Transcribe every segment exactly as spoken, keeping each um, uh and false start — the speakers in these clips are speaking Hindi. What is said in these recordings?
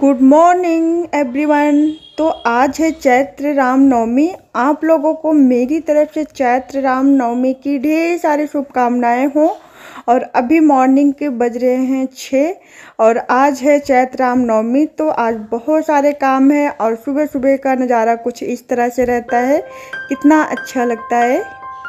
Good morning everyone. तो आज है चैत्र रामनवमी। आप लोगों को मेरी तरफ से चैत्र रामनवमी की ढेर सारी शुभकामनाएं हों। और अभी मॉर्निंग के बज रहे हैं छः और आज है चैत्र रामनवमी। तो आज बहुत सारे काम हैं और सुबह सुबह का नज़ारा कुछ इस तरह से रहता है। कितना अच्छा लगता है।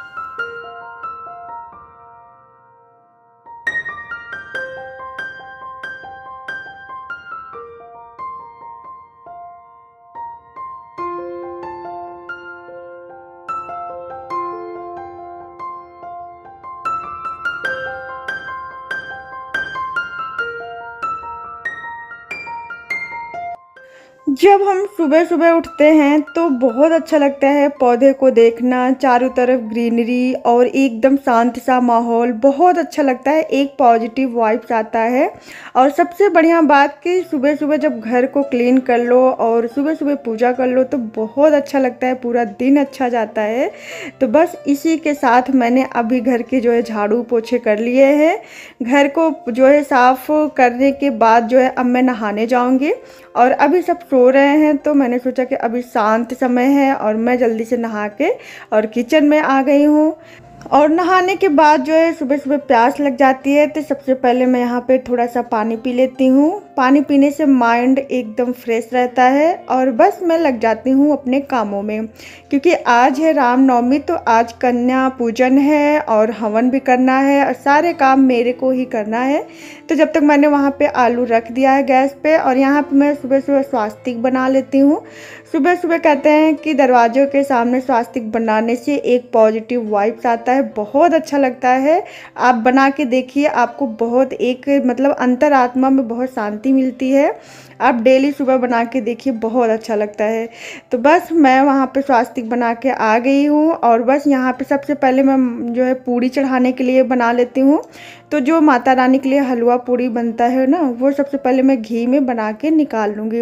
जब हम सुबह सुबह उठते हैं तो बहुत अच्छा लगता है पौधे को देखना, चारों तरफ ग्रीनरी और एकदम शांत सा माहौल बहुत अच्छा लगता है। एक पॉजिटिव वाइब्स आता है। और सबसे बढ़िया बात कि सुबह सुबह जब घर को क्लीन कर लो और सुबह सुबह पूजा कर लो तो बहुत अच्छा लगता है, पूरा दिन अच्छा जाता है। तो बस इसी के साथ मैंने अभी घर के जो है झाड़ू पोछे कर लिए हैं। घर को जो है साफ़ करने के बाद जो है अब मैं नहाने जाऊँगी। और अभी सब सो रहे हैं तो मैंने सोचा कि अभी शांत समय है और मैं जल्दी से नहा के और किचन में आ गई हूँ। और नहाने के बाद जो है सुबह सुबह प्यास लग जाती है तो सबसे पहले मैं यहाँ पे थोड़ा सा पानी पी लेती हूँ। पानी पीने से माइंड एकदम फ्रेश रहता है और बस मैं लग जाती हूँ अपने कामों में। क्योंकि आज है रामनवमी तो आज कन्या पूजन है और हवन भी करना है और सारे काम मेरे को ही करना है। तो जब तक मैंने वहाँ पे आलू रख दिया है गैस पे और यहाँ पे मैं सुबह सुबह स्वास्तिक बना लेती हूँ। सुबह सुबह कहते हैं कि दरवाज़ों के सामने स्वास्तिक बनाने से एक पॉजिटिव वाइब्स आता है, बहुत अच्छा लगता है। आप बना के देखिए, आपको बहुत एक मतलब अंतरात्मा में बहुत शांति मिलती है। आप डेली सुबह बना के देखिए, बहुत अच्छा लगता है। तो बस मैं वहाँ पे स्वास्तिक बना के आ गई हूँ और बस यहाँ पे सबसे पहले मैं जो है पूड़ी चढ़ाने के लिए बना लेती हूँ। तो जो माता रानी के लिए हलवा पूड़ी बनता है ना, वो सबसे पहले मैं घी में बना के निकाल लूँगी।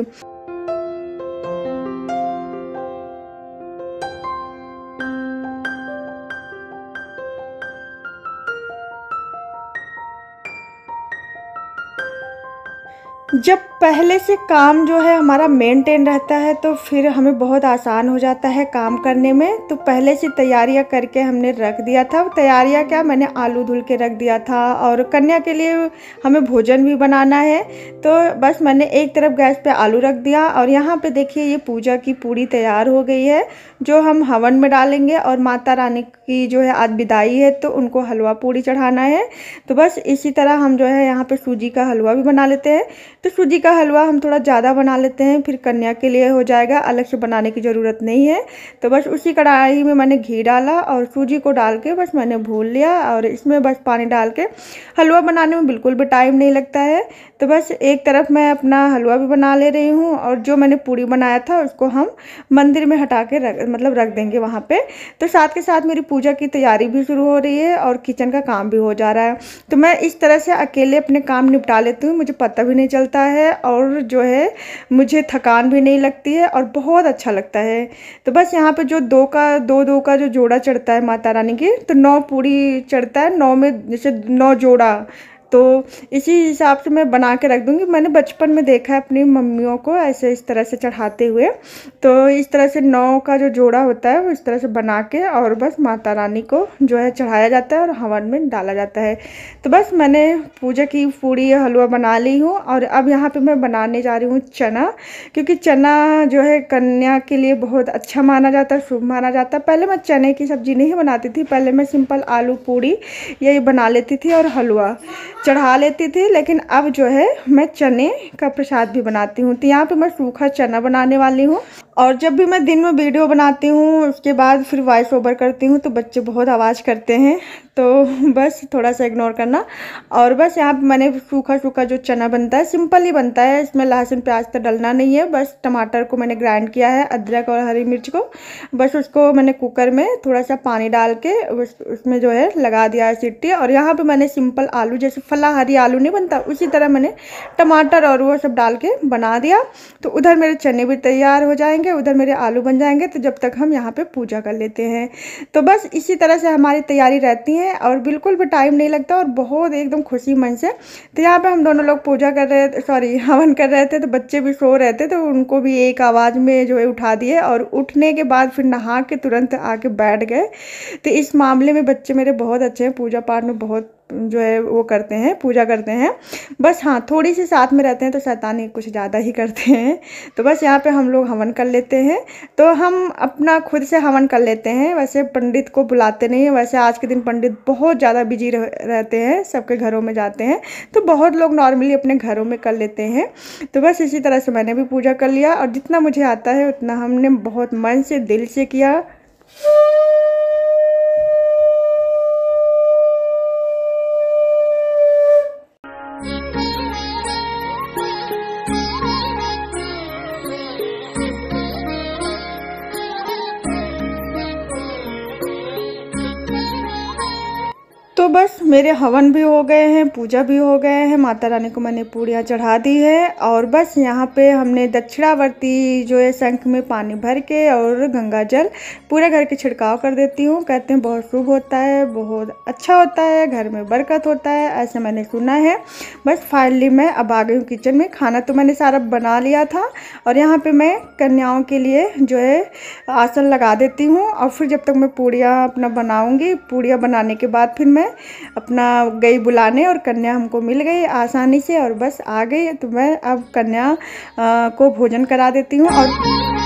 जब पहले से काम जो है हमारा मेंटेन रहता है तो फिर हमें बहुत आसान हो जाता है काम करने में। तो पहले से तैयारियां करके हमने रख दिया था। तैयारियां क्या, मैंने आलू धुल के रख दिया था और कन्या के लिए हमें भोजन भी बनाना है। तो बस मैंने एक तरफ गैस पे आलू रख दिया और यहाँ पे देखिए ये पूजा की पूड़ी तैयार हो गई है जो हम हवन में डालेंगे। और माता रानी की जो है आज विदाई है तो उनको हलवा पूड़ी चढ़ाना है। तो बस इसी तरह हम जो है यहाँ पे सूजी का हलवा भी बना लेते हैं। तो सूजी का हलवा हम थोड़ा ज़्यादा बना लेते हैं, फिर कन्या के लिए हो जाएगा, अलग से बनाने की ज़रूरत नहीं है। तो बस उसी कढ़ाई में मैंने घी डाला और सूजी को डाल के बस मैंने भून लिया और इसमें बस पानी डाल के हलवा बनाने में बिल्कुल भी टाइम नहीं लगता है। तो बस एक तरफ मैं अपना हलवा भी बना ले रही हूँ और जो मैंने पूड़ी बनाया था उसको हम मंदिर में हटा के रख मतलब रख देंगे वहाँ पे। तो साथ के साथ मेरी पूजा की तैयारी भी शुरू हो रही है और किचन का काम भी हो जा रहा है। तो मैं इस तरह से अकेले अपने काम निपटा लेती हूँ, मुझे पता भी नहीं चलता है और जो है मुझे थकान भी नहीं लगती है और बहुत अच्छा लगता है। तो बस यहाँ पे जो दो का दो दो का जो जोड़ा चढ़ता है माता रानी की, तो नौ पूड़ी चढ़ता है, नौ में जैसे नौ जोड़ा, तो इसी हिसाब से मैं बना के रख दूँगी। मैंने बचपन में देखा है अपनी मम्मियों को ऐसे इस तरह से चढ़ाते हुए। तो इस तरह से नौ का जो जोड़ा होता है वो इस तरह से बना के और बस माता रानी को जो है चढ़ाया जाता है और हवन में डाला जाता है। तो बस मैंने पूजा की पूड़ी हलवा बना ली हूँ और अब यहाँ पे मैं बनाने जा रही हूँ चना। क्योंकि चना जो है कन्या के लिए बहुत अच्छा माना जाता है, शुभ माना जाता है। पहले मैं चने की सब्ज़ी नहीं बनाती थी, पहले मैं सिंपल आलू पूड़ी यही बना लेती थी और हलवा चढ़ा लेती थी। लेकिन अब जो है मैं चने का प्रसाद भी बनाती हूँ। तो यहाँ पे मैं सूखा चना बनाने वाली हूँ। और जब भी मैं दिन में वीडियो बनाती हूँ उसके बाद फिर वॉइस ओवर करती हूँ तो बच्चे बहुत आवाज़ करते हैं, तो बस थोड़ा सा इग्नोर करना। और बस यहाँ पे मैंने सूखा सूखा जो चना बनता है सिंपल ही बनता है, इसमें लहसुन प्याज तो डलना नहीं है। बस टमाटर को मैंने ग्राइंड किया है, अदरक और हरी मिर्च को, बस उसको मैंने कुकर में थोड़ा सा पानी डाल के उस उसमें जो है लगा दिया है सीटी। और यहाँ पे मैंने सिंपल आलू जैसे फलाहारी आलू नहीं बनता उसी तरह मैंने टमाटर और वो सब डाल के बना दिया। तो उधर मेरे चने भी तैयार हो जाएंगे जाएंगे, उधर मेरे आलू बन जाएंगे, तो जब तक हम यहाँ पे पूजा कर लेते हैं। तो बस इसी तरह से हमारी तैयारी रहती है और बिल्कुल भी टाइम नहीं लगता और बहुत एकदम खुशी मन से। तो यहाँ पे हम दोनों लोग पूजा कर रहे थे, सॉरी हवन कर रहे थे, तो बच्चे भी सो रहे थे, तो उनको भी एक आवाज़ में जो है उठा दिए और उठने के बाद फिर नहा के तुरंत आके बैठ गए। तो इस मामले में बच्चे मेरे बहुत अच्छे हैं, पूजा पाठ में बहुत जो है वो करते हैं, पूजा करते हैं। बस हाँ, थोड़ी सी साथ में रहते हैं तो शैतानी कुछ ज़्यादा ही करते हैं। तो बस यहाँ पे हम लोग हवन कर लेते हैं, तो हम अपना खुद से हवन कर लेते हैं, वैसे पंडित को बुलाते नहीं हैं। वैसे आज के दिन पंडित बहुत ज़्यादा बिजी रह, रहते हैं, सबके घरों में जाते हैं, तो बहुत लोग नॉर्मली अपने घरों में कर लेते हैं। तो बस इसी तरह से मैंने भी पूजा कर लिया और जितना मुझे आता है उतना हमने बहुत मन से, दिल से किया। तो बस मेरे हवन भी हो गए हैं, पूजा भी हो गए हैं, माता रानी को मैंने पूड़ियाँ चढ़ा दी है और बस यहाँ पे हमने दक्षिणावर्ती जो है शंख में पानी भर के और गंगा जल पूरे घर के छिड़काव कर देती हूँ। कहते हैं बहुत शुभ होता है, बहुत अच्छा होता है, घर में बरकत होता है, ऐसा मैंने सुना है। बस फाइनली मैं अब आ गई हूँ किचन में। खाना तो मैंने सारा बना लिया था और यहाँ पर मैं कन्याओं के लिए जो है आसन लगा देती हूँ और फिर जब तक मैं पूड़ियाँ अपना बनाऊँगी, पूड़ियाँ बनाने के बाद फिर मैं अपना गई बुलाने और कन्या हमको मिल गई आसानी से और बस आ गई। तो मैं अब कन्या को भोजन करा देती हूँ। और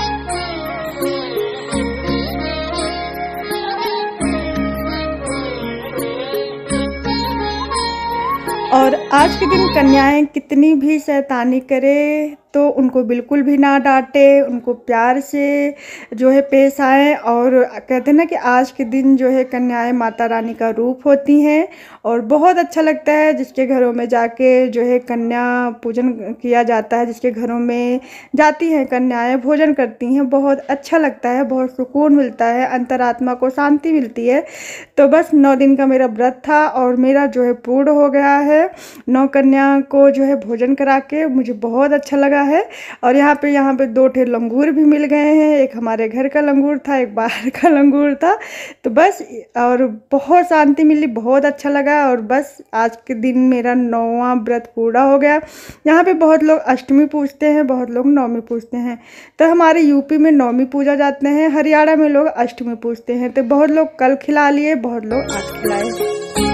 और आज के दिन कन्याएं कितनी भी शैतानी करे तो उनको बिल्कुल भी ना डांटे, उनको प्यार से जो है पेश आए। और कहते हैं ना कि आज के दिन जो है कन्याएं माता रानी का रूप होती हैं और बहुत अच्छा लगता है जिसके घरों में जाके जो है कन्या पूजन किया जाता है, जिसके घरों में जाती हैं कन्याएं, भोजन करती हैं, बहुत अच्छा लगता है, बहुत सुकून मिलता है, अंतरात्मा को शांति मिलती है। तो बस नौ दिन का मेरा व्रत था और मेरा जो है पूर्ण हो गया है। नौ कन्या को जो है भोजन करा के मुझे बहुत अच्छा लगा है। और यहाँ पे यहाँ पे दो ठे लंगूर भी मिल गए हैं, एक हमारे घर का लंगूर था, एक बाहर का लंगूर था। तो बस और बहुत शांति मिली, बहुत अच्छा लगा। और बस आज के दिन मेरा नौवां व्रत पूरा हो गया। यहाँ पे बहुत लोग अष्टमी पूजते हैं, बहुत लोग नौमी पूजते हैं। तो हमारे यूपी में नौमी पूजा जाते हैं, हरियाणा में लोग अष्टमी पूजते हैं। तो बहुत लोग कल खिला लिए, बहुत लोग आज खिलाए।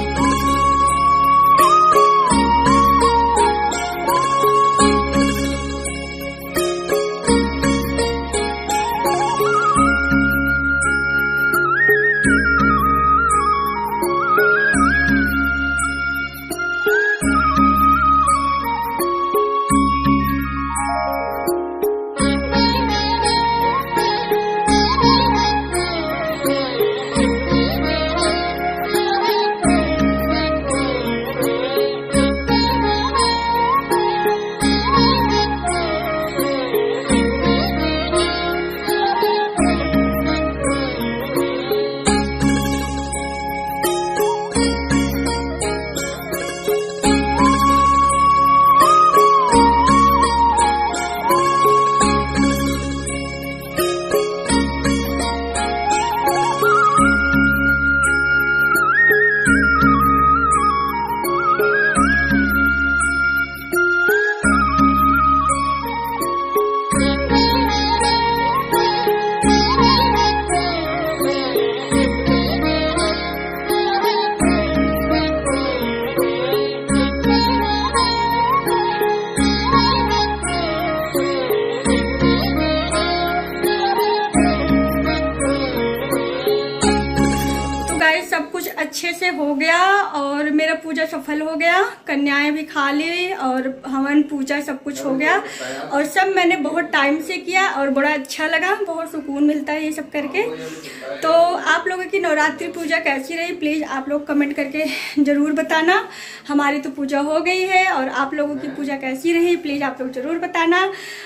अच्छे से हो गया और मेरा पूजा सफल हो गया। कन्याएं भी खा ली और हवन पूजा सब कुछ हो गया और सब मैंने बहुत टाइम से किया और बड़ा अच्छा लगा, बहुत सुकून मिलता है ये सब करके। तो आप लोगों की नवरात्रि पूजा कैसी रही प्लीज़ आप लोग कमेंट करके ज़रूर बताना। हमारी तो पूजा हो गई है और आप लोगों की पूजा कैसी रही प्लीज़ आप लोग ज़रूर बताना।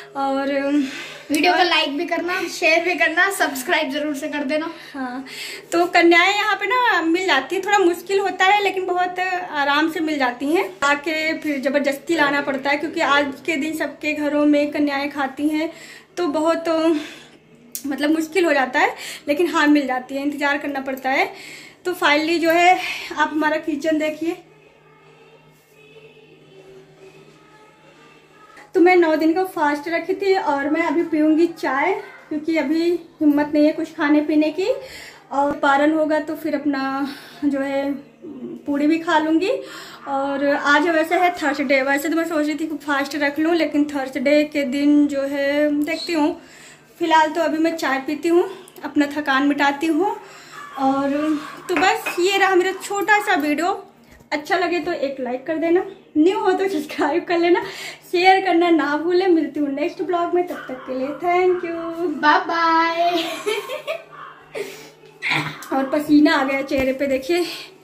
और वीडियो को लाइक भी करना, शेयर भी करना, सब्सक्राइब जरूर से कर देना। हाँ, तो कन्याएं यहाँ पे ना मिल जाती है, थोड़ा मुश्किल होता है लेकिन बहुत आराम से मिल जाती हैं। आके फिर ज़बरदस्ती लाना पड़ता है क्योंकि आज के दिन सबके घरों में कन्याएं खाती हैं तो बहुत मतलब मुश्किल हो जाता है, लेकिन हाँ मिल जाती है, इंतज़ार करना पड़ता है। तो फाइनली जो है आप हमारा किचन देखिए। तो मैं नौ दिन का फास्ट रखी थी और मैं अभी पीऊँगी चाय, क्योंकि अभी हिम्मत नहीं है कुछ खाने पीने की। और पारण होगा तो फिर अपना जो है पूड़ी भी खा लूँगी। और आज वैसे है थर्सडे, वैसे तो मैं सोच रही थी कि फास्ट रख लूँ, लेकिन थर्सडे के दिन जो है देखती हूँ। फिलहाल तो अभी मैं चाय पीती हूँ, अपना थकान मिटाती हूँ। और तो बस ये रहा मेरा छोटा सा वीडियो। अच्छा लगे तो एक लाइक कर देना, न्यू हो तो सब्सक्राइब कर लेना, शेयर करना ना भूले। मिलती हूँ नेक्स्ट ब्लॉग में, तब तक के लिए थैंक यू, बाय बाय। और पसीना आ गया चेहरे पे देखिए।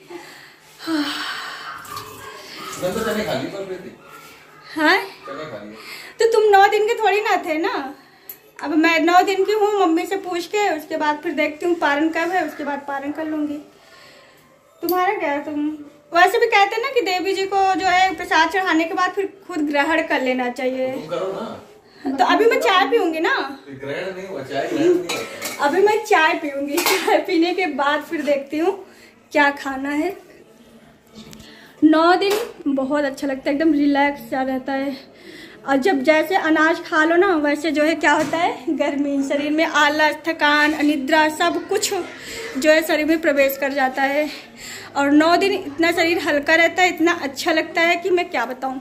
हाँ तो तुम नौ दिन के थोड़ी ना थे ना, अब मैं नौ दिन की हूँ। मम्मी से पूछ के उसके बाद फिर देखती हूँ पारण कब है, उसके बाद पारण कर लूँगी। तुम्हारा क्या है, तुम वैसे भी कहते हैं ना कि देवी जी को जो है प्रसाद चढ़ाने के बाद फिर खुद ग्रहण कर लेना चाहिए। करो ना। तो अभी मैं चाय पीऊंगी ना, ग्रहण नहीं हुआ, चाय ग्रहण नहीं हुआ। अभी मैं चाय पीऊंगी, चाय पीने के बाद फिर देखती हूँ क्या खाना है। नौ दिन बहुत अच्छा लगता है, एकदम रिलैक्स सा रहता है। और जब जैसे अनाज खा लो ना, वैसे जो है क्या होता है, गर्मी, शरीर में आलस, थकान, अनिद्रा सब कुछ जो है शरीर में प्रवेश कर जाता है। और नौ दिन इतना शरीर हल्का रहता है, इतना अच्छा लगता है कि मैं क्या बताऊं।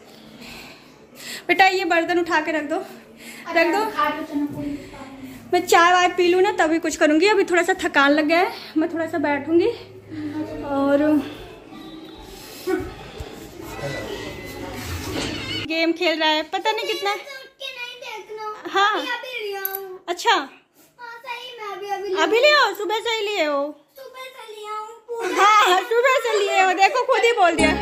बेटा ये बर्तन उठा के रख दो, रख दो। मैं चाय वाय पी लूँ ना तभी कुछ करूँगी। अभी थोड़ा सा थकान लग गया है, मैं थोड़ा सा बैठूँगी। और गेम खेल रहा है, पता नहीं कितना। हाँ अच्छा, अभी ले आओ, सुबह से ही लिए हो। हाँ सुबह से लिए हो, देखो खुद ही बोल दिया।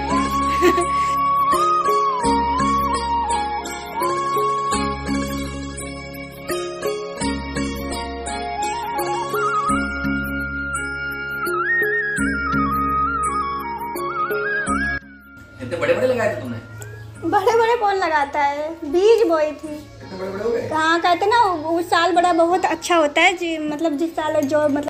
इतने बड़े बड़े लगाए थे तुमने? बड़े बड़े कौन लगाता है, बीज बोई थी। इतने बड़े बड़े हो गए? हाँ कहते ना उस साल बड़ा बहुत अच्छा होता है जी, मतलब जिस साल जो मतलब